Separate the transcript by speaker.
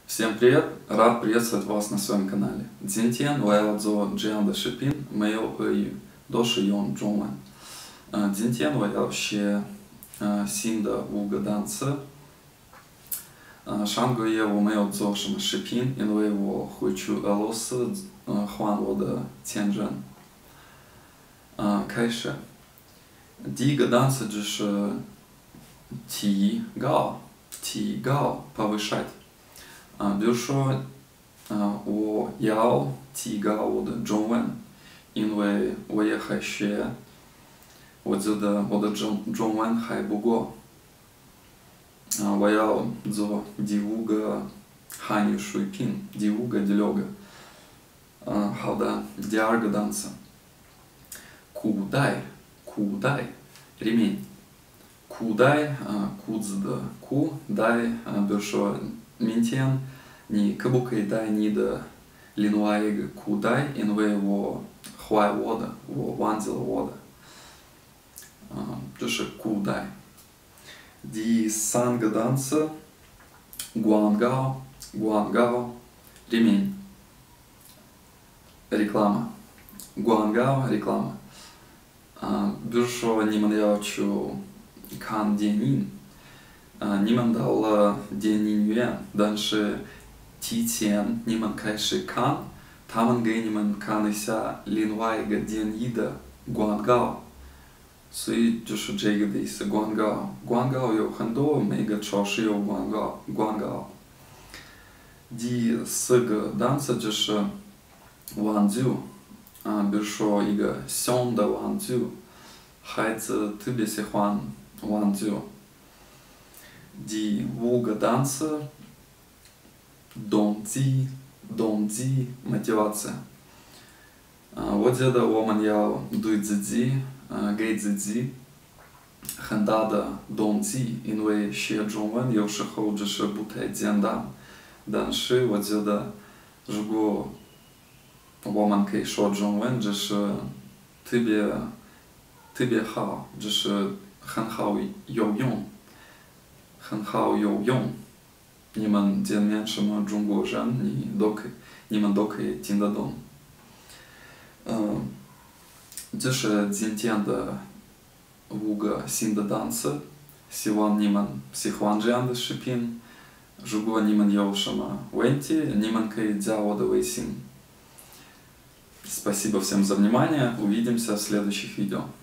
Speaker 1: Всем привет! Рад приветствовать вас на своем канале. 今天我要做这样的视频，没有俄语，都是用中文。今天我要学新的5个单词。上个月我没有做什么视频，因为我回去俄罗斯换我的签证。开始，第一个单词就是提高，повышать。比如说，我要提高我的中文，因为我也还学，我觉得我的中文还不够。我要做第5个汉语水平，第5个、第6个。好的，第2个单词，裤带，ремень，裤带，裤子的裤带，比如说明天你可不可以带你的另外一个裤带？因为我坏我的，我忘记了我的。这是裤带。第3个单词，广告，ремень，реклама，广告，реклама。比如说你们要去看电影，你们到了电影院，但是提前你们开始看，他们给你们看一下另外一个电影的广告，所以就是这个的意思。广告有很多，每个超市有广告。第4个单词就是玩具，比如说一个小的玩具，孩子特别喜欢玩具。第5个单词，动机 мотивация。我觉得我们要对自己，给自己很大的动机，因为学中文有时候只是不太简单。但是我觉得，如果我们可以说中文，这是特别好，这是很好有用。你们见面什么中国人，你们都可以听得懂。这是今天的5个新的单词，希望你们喜欢这样的视频。如果你们有什么问题，你们可以加我的微信。Спасибо всем за внимание, увидимся в следующих видео.